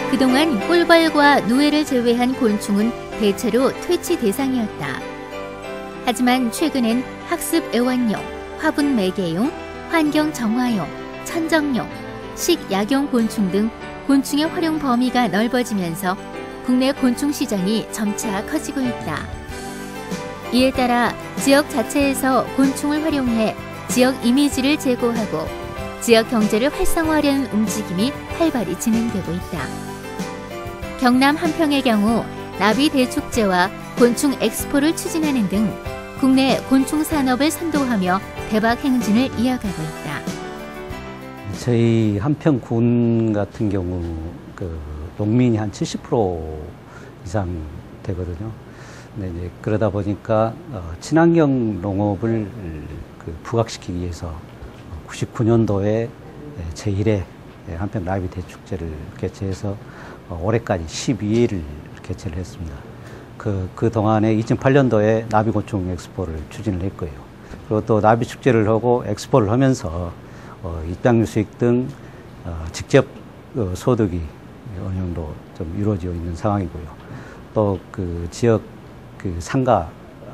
그동안 꿀벌과 누에를 제외한 곤충은 대체로 퇴치 대상이었다. 하지만 최근엔 학습 애완용, 화분 매개용, 환경 정화용, 천정용, 식약용 곤충 등 곤충의 활용 범위가 넓어지면서 국내 곤충 시장이 점차 커지고 있다. 이에 따라 지역 자체에서 곤충을 활용해 지역 이미지를 제고하고 지역 경제를 활성화하려는 움직임이 활발히 진행되고 있다. 경남 한평의 경우 나비 대축제와 곤충 엑스포를 추진하는 등 국내 곤충 산업을 선도하며 대박 행진을 이어가고 있다. 저희 한평군 같은 경우 농민이 한 70% 이상 되거든요. 근데 이제 그러다 보니까 친환경 농업을 부각시키기 위해서 99년도에 제1회 한평 나비 대축제를 개최해서 올해까지 12회를 개최를 했습니다. 그 동안에 2008년도에 나비곤충 엑스포를 추진을 했고요. 그리고 또 나비 축제를 하고 엑스포를 하면서 입장료 수익 등 직접 소득이 어느 정도 좀 이루어지고 있는 상황이고요. 또 그 지역 상가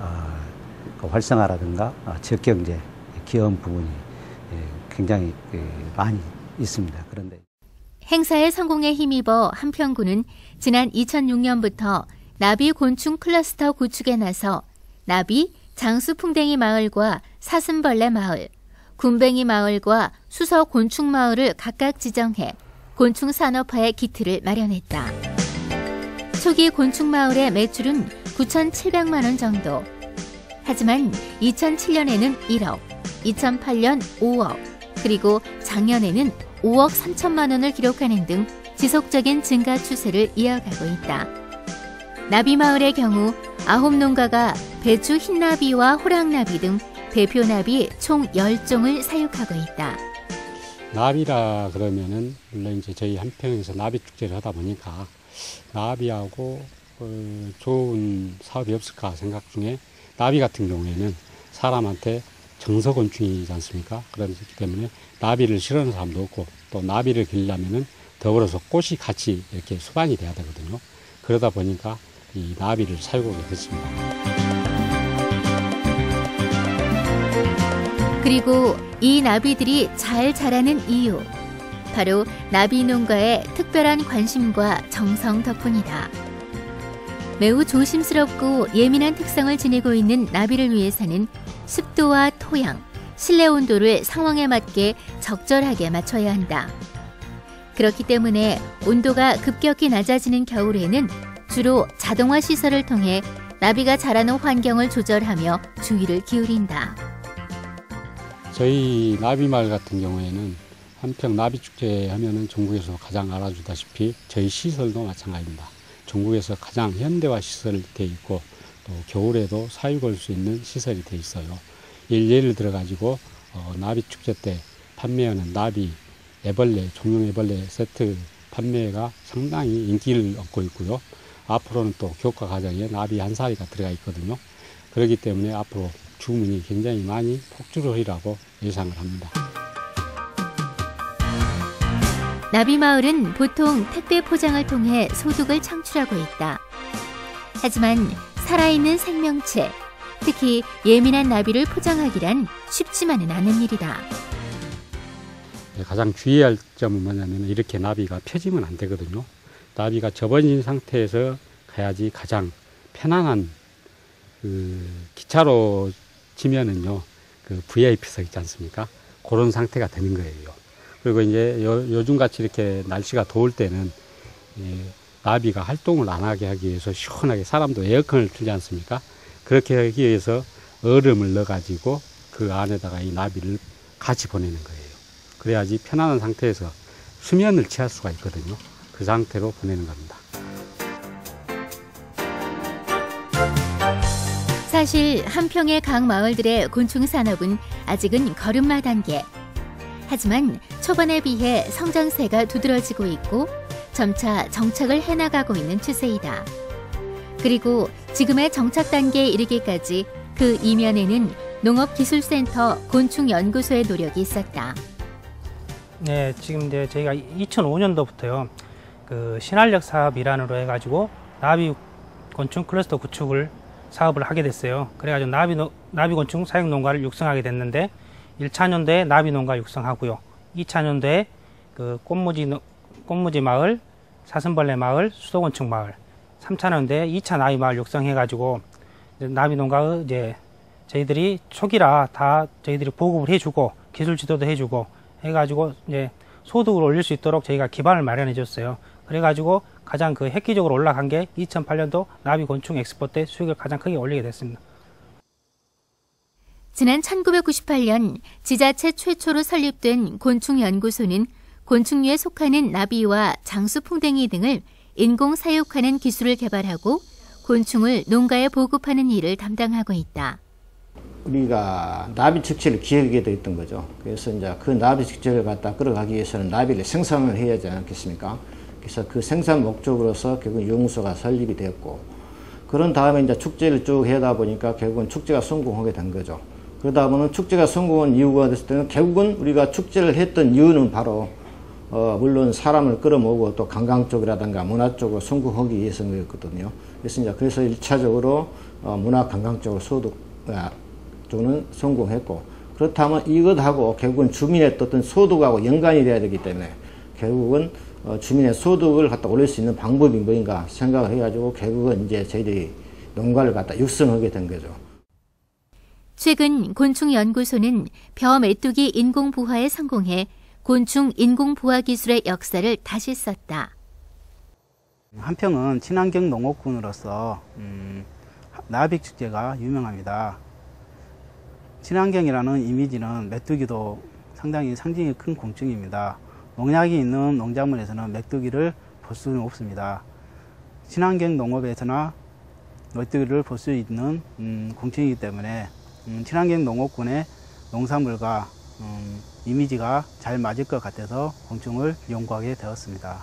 활성화라든가 지역 경제 기여한 부분이 굉장히 많이 있습니다. 그런데 행사의 성공에 힘입어 한평군은 지난 2006년부터 나비 곤충 클러스터 구축에 나서 나비, 장수풍뎅이 마을과 사슴벌레 마을, 군뱅이 마을과 수서 곤충 마을을 각각 지정해 곤충 산업화의 기틀을 마련했다. 초기 곤충 마을의 매출은 9,700만 원 정도. 하지만 2007년에는 1억, 2008년 5억, 그리고 작년에는 5억 3천만 원을 기록하는 등 지속적인 증가 추세를 이어가고 있다. 나비마을의 경우 9농가가 배추 흰나비와 호랑나비 등 대표 나비 총 10종을 사육하고 있다. 나비라 그러면은 물론 이제 저희 한평에서 나비 축제를 하다 보니까 나비하고 좋은 사업이 없을까 생각 중에 나비 같은 경우에는 사람한테 정서곤충이지 않습니까? 그렇기 때문에 나비를 싫어하는 사람도 없고 또 나비를 기르려면은 더불어서 꽃이 같이 이렇게 수반이 돼야 되거든요. 그러다 보니까 이 나비를 사육하게 됐습니다. 그리고 이 나비들이 잘 자라는 이유, 바로 나비 농가의 특별한 관심과 정성 덕분이다. 매우 조심스럽고 예민한 특성을 지니고 있는 나비를 위해서는 습도와 토양, 실내 온도를 상황에 맞게 적절하게 맞춰야 한다. 그렇기 때문에 온도가 급격히 낮아지는 겨울에는 주로 자동화 시설을 통해 나비가 자라는 환경을 조절하며 주의를 기울인다. 저희 나비마을 같은 경우에는 한평 나비축제 하면은 전국에서 가장 알아주다시피 저희 시설도 마찬가지입니다. 전국에서 가장 현대화 시설이 되어 있고 또 겨울에도 사육할 수 있는 시설이 되어 있어요. 예를 들어 가지고 나비축제 때 판매하는 나비 애벌레, 종용 애벌레 세트 판매가 상당히 인기를 얻고 있고요. 앞으로는 또 교과 과정에 나비 한 사리가 들어가 있거든요. 그렇기 때문에 앞으로 주문이 굉장히 많이 폭주하리라고 예상을 합니다. 나비마을은 보통 택배 포장을 통해 소득을 창출하고 있다. 하지만 살아있는 생명체, 특히 예민한 나비를 포장하기란 쉽지만은 않은 일이다. 가장 주의할 점은 뭐냐면 이렇게 나비가 펴지면 안 되거든요. 나비가 접어진 상태에서 가야지 가장 편안한 기차로 지면은요, VIP석 있지 않습니까? 그런 상태가 되는 거예요. 그리고 이제 요즘같이 이렇게 날씨가 더울 때는 나비가 활동을 안 하게 하기 위해서 시원하게 사람도 에어컨을 틀지 않습니까? 그렇게 하기 위해서 얼음을 넣어가지고 그 안에다가 이 나비를 같이 보내는 거예요. 그래야지 편안한 상태에서 수면을 취할 수가 있거든요. 그 상태로 보내는 겁니다. 사실 한평의 각 마을들의 곤충 산업은 아직은 걸음마 단계. 하지만 초반에 비해 성장세가 두드러지고 있고 점차 정착을 해나가고 있는 추세이다. 그리고 지금의 정착 단계에 이르기까지 그 이면에는 농업기술센터 곤충연구소의 노력이 있었다. 네, 지금 이제 저희가 2005년도부터요. 그 신활력 사업 일환으로 해가지고 나비 곤충 클러스터 구축을 사업을 하게 됐어요. 그래가지고 나비 곤충 사육 농가를 육성하게 됐는데 1차년도에 나비 농가 육성하고요. 2차년도에 그 꽃무지 마을, 사슴벌레 마을, 수도곤충 마을, 3차년도에 2차 나비 마을 육성해가지고 나비 농가 이제 저희들이 초기라 다 저희들이 보급을 해주고 기술 지도도 해주고 해가지고 이제 소득을 올릴 수 있도록 저희가 기반을 마련해 줬어요. 그래가지고 가장 그 획기적으로 올라간 게 2008년도 나비 곤충 엑스포 때 수익을 가장 크게 올리게 됐습니다. 지난 1998년 지자체 최초로 설립된 곤충연구소는 곤충류에 속하는 나비와 장수풍뎅이 등을 인공 사육하는 기술을 개발하고 곤충을 농가에 보급하는 일을 담당하고 있다. 우리가 나비 축제를 기획하게 됐던 거죠. 그래서 이제 그 나비 축제를 갖다 끌어가기 위해서는 나비를 생산을 해야 하지 않겠습니까? 그래서 그 생산 목적으로서 결국 연구소가 설립이 되었고, 그런 다음에 이제 축제를 쭉 하다 보니까 결국은 축제가 성공하게 된 거죠. 그러다 보면 축제가 성공한 이유가 됐을 때는 결국은 우리가 축제를 했던 이유는 바로 물론 사람을 끌어모으고 또 관광 쪽이라든가 문화 쪽으로 성공하기 위해서였거든요. 그래서 1차적으로 문화 관광 쪽으로 소득 쪽은 성공했고, 그렇다면 이것하고 결국은 주민의 어떤 소득하고 연관이 돼야 되기 때문에 결국은 주민의 소득을 갖다 올릴 수 있는 방법이 뭐인가 생각을 해가지고 결국은 이제 저희들이 농가를 갖다 육성하게 된 거죠. 최근 곤충연구소는 벼 메뚜기 인공부화에 성공해 곤충 인공부화 기술의 역사를 다시 썼다. 한평은 친환경 농업군으로서 나비축제가 유명합니다. 친환경이라는 이미지는 메뚜기도 상당히 상징이 큰 곤충입니다. 농약이 있는 농작물에서는 메뚜기를 볼 수는 없습니다. 친환경 농업에서나 메뚜기를 볼 수 있는 곤충이기 때문에 친환경 농업군의 농산물과 이미지가 잘 맞을 것 같아서 곤충을 연구하게 되었습니다.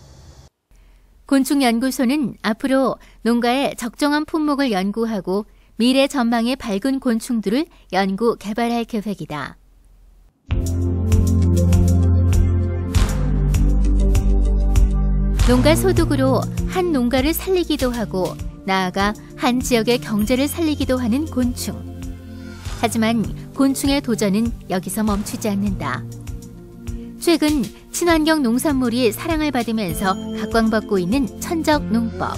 곤충연구소는 앞으로 농가의 적정한 품목을 연구하고 미래 전망이 밝은 곤충들을 연구 개발할 계획이다. 농가 소득으로 한 농가를 살리기도 하고 나아가 한 지역의 경제를 살리기도 하는 곤충. 하지만 곤충의 도전은 여기서 멈추지 않는다. 최근 친환경 농산물이 사랑을 받으면서 각광받고 있는 천적농법.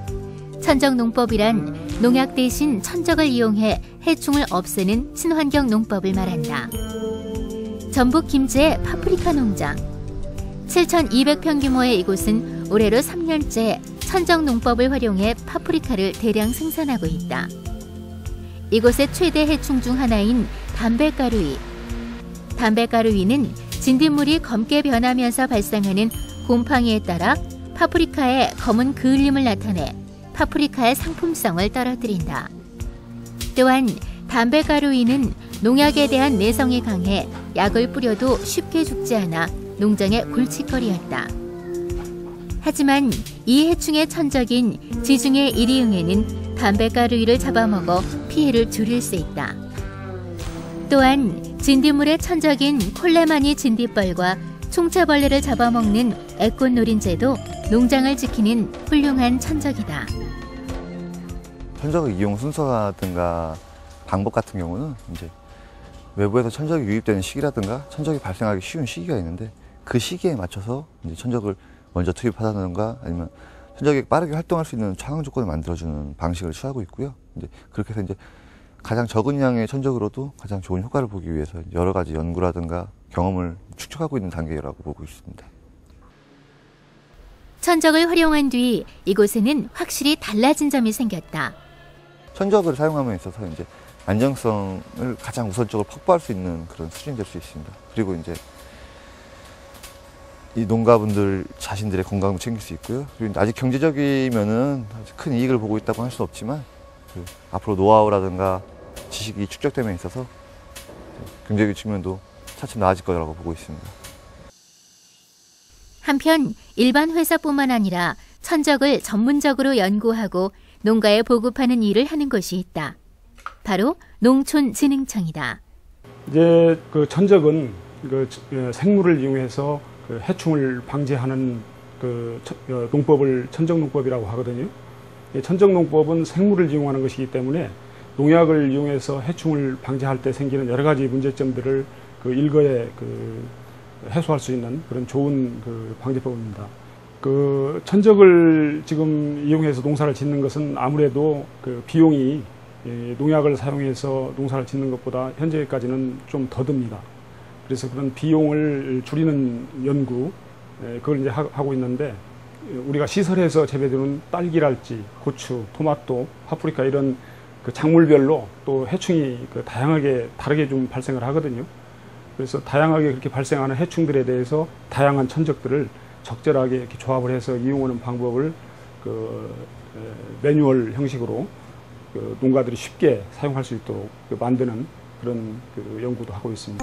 천적농법이란 농약 대신 천적을 이용해 해충을 없애는 친환경 농법을 말한다. 전북 김제의 파프리카 농장. 7,200평 규모의 이곳은 올해로 3년째 천적농법을 활용해 파프리카를 대량 생산하고 있다. 이곳의 최대 해충 중 하나인 담배가루이. 담배가루이는 진딧물이 검게 변하면서 발생하는 곰팡이에 따라 파프리카의 검은 그을림을 나타내 파프리카의 상품성을 떨어뜨린다. 또한 담배가루이는 농약에 대한 내성이 강해 약을 뿌려도 쉽게 죽지 않아 농장의 골칫거리였다. 하지만 이 해충의 천적인 지중해 이리응에는 담배가루이를 잡아먹어 피해를 줄일 수 있다. 또한 진딧물의 천적인 콜레마니 진딧벌과 총차벌레를 잡아먹는 애꽃노린재도 농장을 지키는 훌륭한 천적이다. 천적 이용 순서라든가 방법 같은 경우는 이제 외부에서 천적이 유입되는 시기라든가 천적이 발생하기 쉬운 시기가 있는데 그 시기에 맞춰서 이제 천적을 먼저 투입하다든가 아니면 천적이 빠르게 활동할 수 있는 상황 조건을 만들어주는 방식을 취하고 있고요. 이제 그렇게 해서 이제 가장 적은 양의 천적으로도 가장 좋은 효과를 보기 위해서 여러 가지 연구라든가 경험을 축적하고 있는 단계라고 보고 있습니다. 천적을 활용한 뒤 이곳에는 확실히 달라진 점이 생겼다. 천적을 사용함에 있어서 이제 안정성을 가장 우선적으로 확보할 수 있는 그런 수준이 될 수 있습니다. 그리고 이제 이 농가분들 자신들의 건강도 챙길 수 있고요. 그리고 아직 경제적이면은 아직 큰 이익을 보고 있다고 할 수는 없지만 앞으로 노하우라든가 지식이 축적됨에 있어서 경제적인 측면도 차츰 나아질 거라고 보고 있습니다. 한편 일반 회사뿐만 아니라 천적을 전문적으로 연구하고 농가에 보급하는 일을 하는 곳이 있다. 바로 농촌진흥청이다. 이제 그 천적은 그 생물을 이용해서 그 해충을 방지하는 농법을 천적농법이라고 하거든요. 천적농법은 생물을 이용하는 것이기 때문에 농약을 이용해서 해충을 방지할 때 생기는 여러 가지 문제점들을 일거에 해소할 수 있는 그런 좋은 방지법입니다. 천적을 지금 이용해서 농사를 짓는 것은 아무래도 비용이 농약을 사용해서 농사를 짓는 것보다 현재까지는 좀 더 듭니다. 그래서 그런 비용을 줄이는 연구, 그걸 이제 하고 있는데, 우리가 시설에서 재배되는 딸기랄지, 고추, 토마토, 파프리카 이런 작물별로 또 해충이 다양하게 다르게 좀 발생을 하거든요. 그래서 다양하게 그렇게 발생하는 해충들에 대해서 다양한 천적들을 적절하게 이렇게 조합을 해서 이용하는 방법을 매뉴얼 형식으로 농가들이 쉽게 사용할 수 있도록 만드는 그런 연구도 하고 있습니다.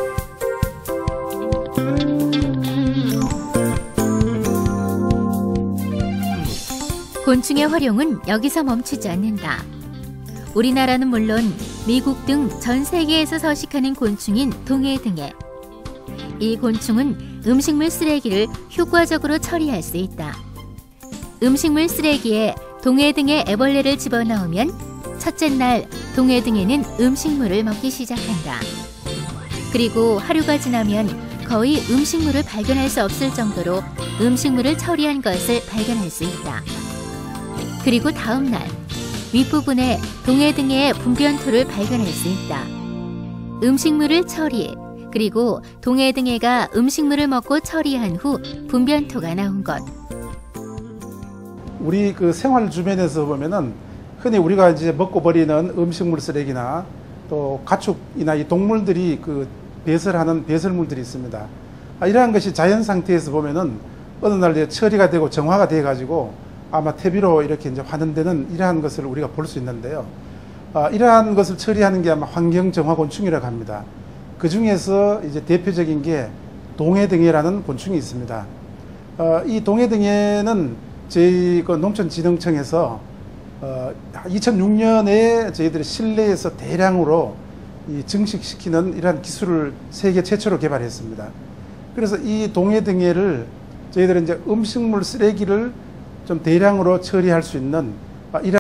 곤충의 활용은 여기서 멈추지 않는다. 우리나라는 물론 미국 등 전 세계에서 서식하는 곤충인 동해등에, 이 곤충은 음식물 쓰레기를 효과적으로 처리할 수 있다. 음식물 쓰레기에 동해등의 애벌레를 집어넣으면 첫째 날 동해등에는 음식물을 먹기 시작한다. 그리고 하루가 지나면 거의 음식물을 발견할 수 없을 정도로 음식물을 처리한 것을 발견할 수 있다. 그리고 다음 날 윗부분에 동해등의 분변토를 발견할 수 있다. 음식물을 처리, 그리고 동해등해가 음식물을 먹고 처리한 후 분변토가 나온 것. 우리 생활 주변에서 보면은 흔히 우리가 이제 먹고 버리는 음식물 쓰레기나 또 가축이나 이 동물들이 배설하는 배설물들이 있습니다. 이러한 것이 자연 상태에서 보면은 어느 날 이제 처리가 되고 정화가 돼 가지고 아마 퇴비로 이렇게 이제 환원되는 이러한 것을 우리가 볼 수 있는데요. 이러한 것을 처리하는 게 아마 환경정화곤충이라고 합니다. 그 중에서 이제 대표적인 게 동해등해라는 곤충이 있습니다. 이 동해등해는 저희 농촌진흥청에서 2006년에 저희들이 실내에서 대량으로 증식시키는 이러한 기술을 세계 최초로 개발했습니다. 그래서 이 동해등해를 저희들은 이제 음식물 쓰레기를 좀 대량으로 처리할 수 있는 이런